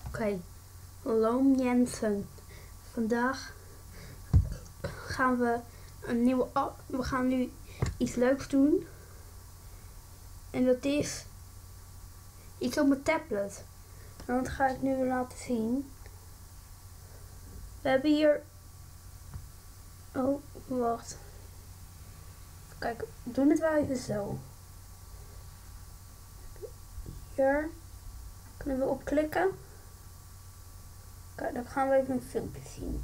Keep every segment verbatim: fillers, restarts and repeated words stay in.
Oké, Loom Jensen. Vandaag gaan we een nieuwe app. We gaan nu iets leuks doen. En dat is iets op mijn tablet. En dat ga ik nu laten zien. We hebben hier... Oh, wacht. Kijk, we doen het wel even zo. Hier kunnen we op klikken. Kijk, dan gaan we even een filmpje zien.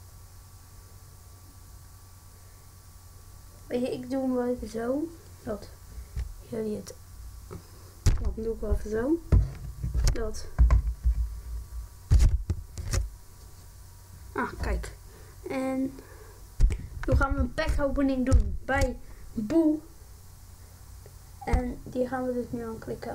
Weet je, ik doe hem wel even zo. Dat jullie het... Dan doe ik wel even zo. Dat. Ah, kijk. En nu gaan we een pack opening doen bij Boe. En die gaan we dus nu aanklikken.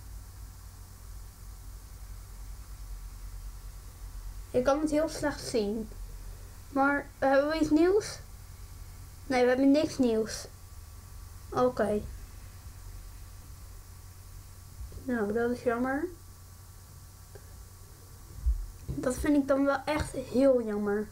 Ik kan het heel slecht zien. Maar hebben we iets nieuws? Nee, we hebben niks nieuws. Oké. Okay. Nou, dat is jammer. Dat vind ik dan wel echt heel jammer.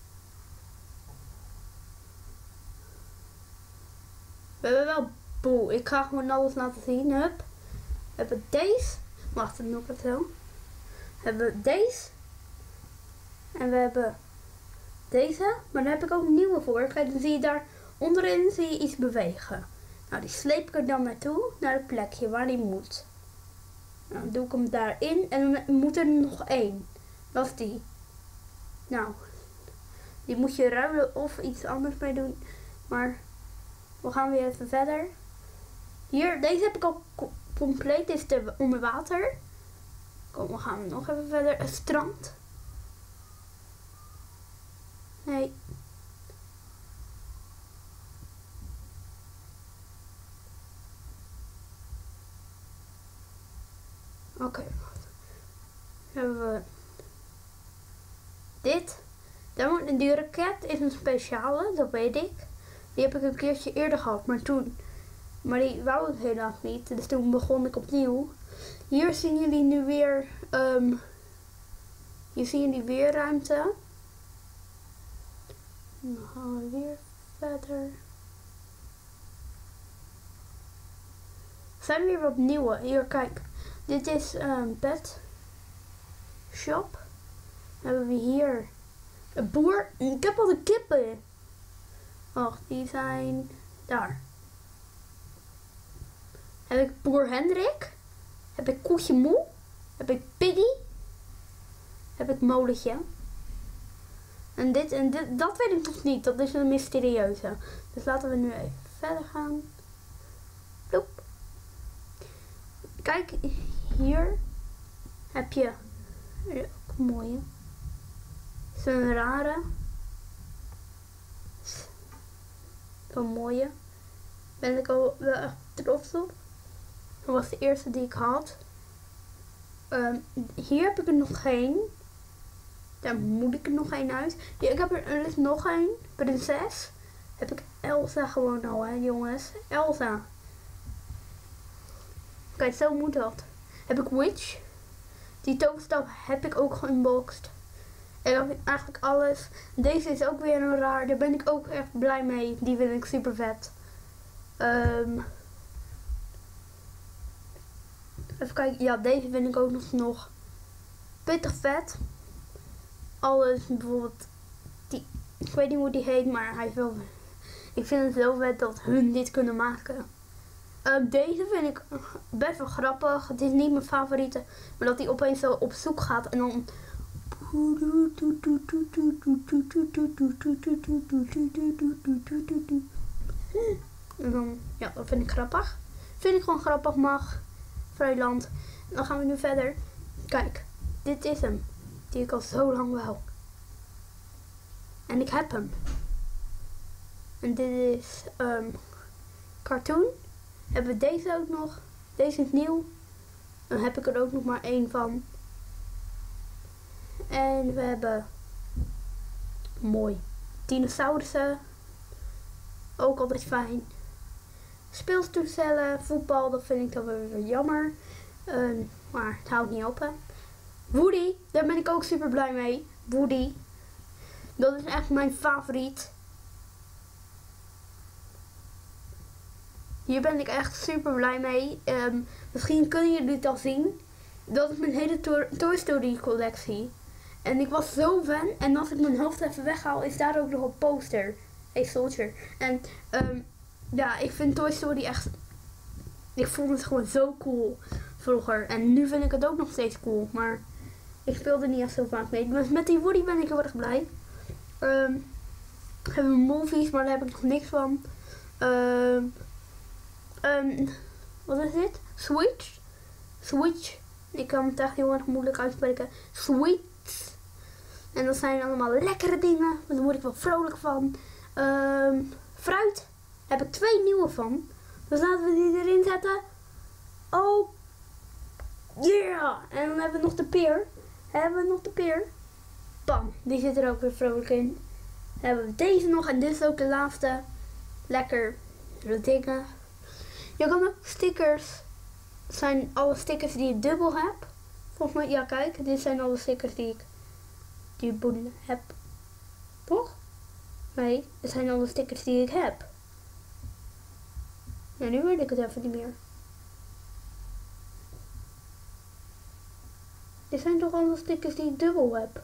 We hebben wel Boe. Ik ga gewoon alles laten zien. Hup. We hebben deze. Wacht, dan doe ik het zo. We hebben deze. En we hebben deze. Maar daar heb ik ook een nieuwe voor. Kijk, dan zie je daar onderin zie je iets bewegen. Nou, die sleep ik er dan naartoe. Naar het plekje waar die moet. Nou, dan doe ik hem daarin. En dan moet er nog één. Dat is die. Nou. Die moet je ruilen of iets anders mee doen. Maar we gaan weer even verder. Hier, deze heb ik al compleet. Dit is de onder water. Kom, we gaan nog even verder. Het strand. Nee. Oké. Okay. Hebben we dit. Dan, die raket is een speciale, dat weet ik. Die heb ik een keertje eerder gehad, maar toen... Maar die wou het helaas niet, dus toen begon ik opnieuw. Hier zien jullie nu weer... Um, hier zien jullie weer ruimte. Dan gaan we weer verder. Er zijn weer wat nieuwe. Hier, kijk. Dit is een pet shop. Dan hebben we hier een boer. Ik heb al de kippen. Wacht, die zijn daar. Heb ik boer Hendrik. Heb ik koetje Moe. Heb ik Piggy. Heb ik molentje. En dit en dit, dat weet ik nog niet. Dat is een mysterieuze. Dus laten we nu even verder gaan. Ploep. Kijk, hier heb je ook een mooie. Zo'n rare. Zo'n mooie. Ben ik al wel echt trots op. Dat was de eerste die ik had. Um, hier heb ik er nog geen. Daar moet ik er nog één uit. Ja, ik heb er, er is nog één. Prinses. Heb ik Elsa gewoon al, hè jongens. Elsa. Kijk, zo moet dat. Heb ik Witch. Die toverstaf heb ik ook geunboxed. En dan heb ik eigenlijk alles. Deze is ook weer een raar. Daar ben ik ook echt blij mee. Die vind ik super vet. Um, even kijken. Ja, deze vind ik ook nog, nog pittig vet. Alles bijvoorbeeld. Die, ik weet niet hoe die heet, maar hij is wel. Ik vind het zo vet dat hun dit kunnen maken. Uh, deze vind ik best wel grappig. Het is niet mijn favoriete. Maar dat hij opeens zo op zoek gaat en dan... En dan, ja, dat vind ik grappig. Vind ik gewoon grappig, mag. Vrijland. Dan gaan we nu verder. Kijk, dit is hem. Die ik al zo lang wou. En ik heb hem. En dit is um, cartoon. Hebben we deze ook nog. Deze is nieuw. Dan heb ik er ook nog maar één van. En we hebben mooi dinosaurussen. Ook altijd fijn. Speeltoestellen, voetbal, dat vind ik dan weer jammer. Uh, maar het houdt niet op, hè. Woody, daar ben ik ook super blij mee. Woody. Dat is echt mijn favoriet. Hier ben ik echt super blij mee. Um, misschien kunnen jullie het al zien. Dat is mijn hele to Toy Story collectie. En ik was zo fan. En als ik mijn hoofd even weghaal, is daar ook nog een poster. Hey Soldier. En um, ja, ik vind Toy Story echt... Ik vond het gewoon zo cool vroeger. En nu vind ik het ook nog steeds cool. Maar ik speelde niet echt zo vaak mee. Dus met die Woody ben ik heel erg blij. Um, hebben we movies, maar daar heb ik nog niks van. Um, um, wat is dit? Switch? Switch. Ik kan het echt heel erg moeilijk uitspreken. Sweets. En dat zijn allemaal lekkere dingen. Daar word ik wel vrolijk van. Um, fruit. Daar heb ik twee nieuwe van. Dus laten we die erin zetten. Oh. Yeah. En dan hebben we nog de peer. Hebben we nog de peer. Bam. Die zit er ook weer vrolijk in. Dan hebben we deze nog. En dit is ook de laatste. Lekker. De dingen. Je kan ook stickers. Het zijn alle stickers die ik dubbel heb. Volgens mij. Ja, kijk. Dit zijn alle stickers die ik dubbel heb. Toch? Nee. Dit zijn alle stickers die ik heb. Ja, nu weet ik het even niet meer. Dit zijn toch alle stickers die ik dubbel heb.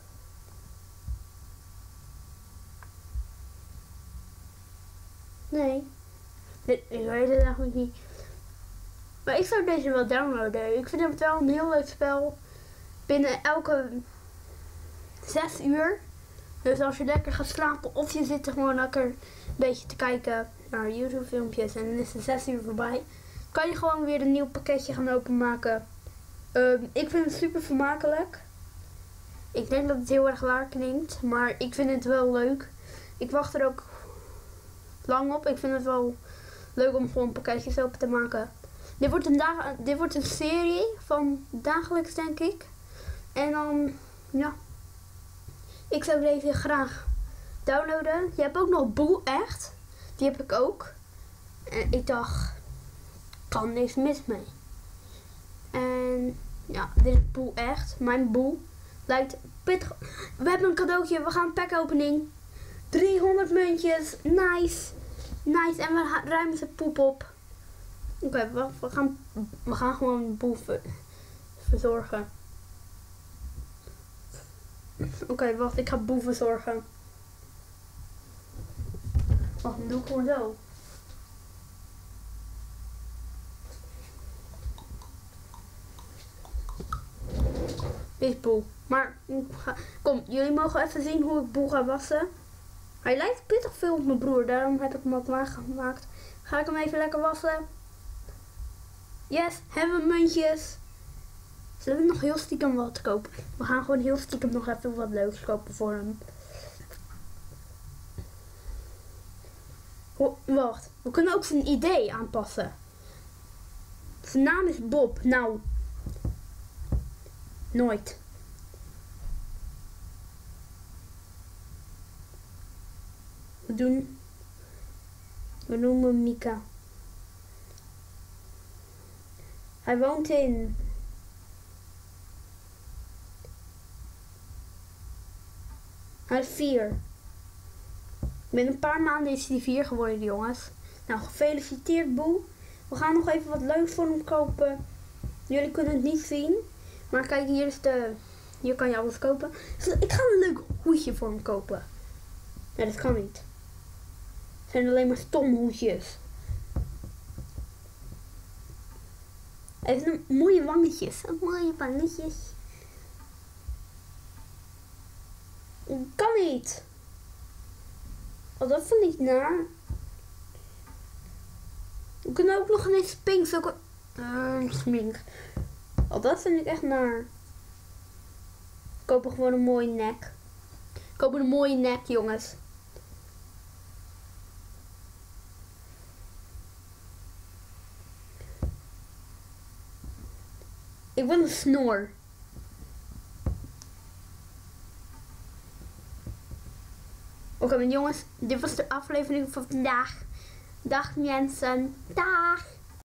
Nee. Dit, ik weet het eigenlijk niet. Maar ik zou deze wel downloaden. Ik vind het wel een heel leuk spel. Binnen elke zes uur. Dus als je lekker gaat slapen of je zit er gewoon lekker een beetje te kijken naar YouTube filmpjes en dan is de zes uur voorbij. Kan je gewoon weer een nieuw pakketje gaan openmaken. Um, ik vind het super vermakelijk. Ik denk dat het heel erg waar klinkt. Maar ik vind het wel leuk. Ik wacht er ook lang op. Ik vind het wel leuk om gewoon pakketjes open te maken. Dit wordt een, dag, dit wordt een serie van dagelijks, denk ik. En dan, ja. Ik zou deze graag downloaden. Je hebt ook nog Boe Echt. Die heb ik ook. En ik dacht, kan niks mis mee. En ja, dit is Boe Echt. Mijn Boe lijkt pittig. We hebben een cadeautje. We gaan een packopening. driehonderd muntjes. Nice. Nice. En we ruimen zijn poep op. Oké, okay, we, we, gaan, we gaan gewoon Boe ver, verzorgen. Oké, okay, wacht. Ik ga Boe verzorgen. Wacht, dan doe ik gewoon zo. Dit is Boe. Maar, kom, jullie mogen even zien hoe ik Boe ga wassen. Hij lijkt pittig veel op mijn broer, daarom heb ik hem ook aangemaakt. Ga ik hem even lekker wassen. Yes, hebben we muntjes. Zullen we nog heel stiekem wat kopen? We gaan gewoon heel stiekem nog even wat leuks kopen voor hem. Oh, wacht, we kunnen ook zijn idee aanpassen. Zijn naam is Bob. Nou, nooit. We doen, we noemen hem Mika. Hij woont in Hij is vier. Binnen een paar maanden is hij vier geworden, jongens. Nou, gefeliciteerd Boe. We gaan nog even wat leuks voor hem kopen. Jullie kunnen het niet zien. Maar kijk, hier is de... Hier kan je alles kopen. Dus ik ga een leuk hoedje voor hem kopen. Nee, dat kan niet. Het zijn alleen maar stomme hoedjes. Hij heeft een mooie wangetjes. Mooie wangetjes. Kan niet. Oh, dat vind ik naar. We kunnen ook nog een spink. Zulke... Uh, smink. Oh, dat vind ik echt naar. Ik koop gewoon een mooie nek. Ik koop een mooie nek, jongens. Ik wil een snor. Oké, okay, jongens, dit was de aflevering van vandaag. Dag mensen. Dag.